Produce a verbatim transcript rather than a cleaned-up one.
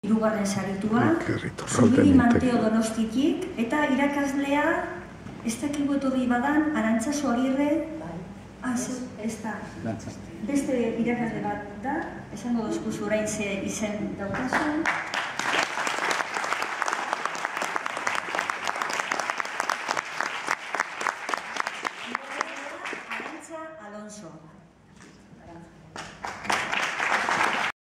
hirugarren saritua, Zubiri Manteo Donostitik, eta irakaslea, ez dakigu etorri badan, Arantzazu Agirre, ez da, beste irakasle bat da, esango dozkuzu orain ze izen daukazun.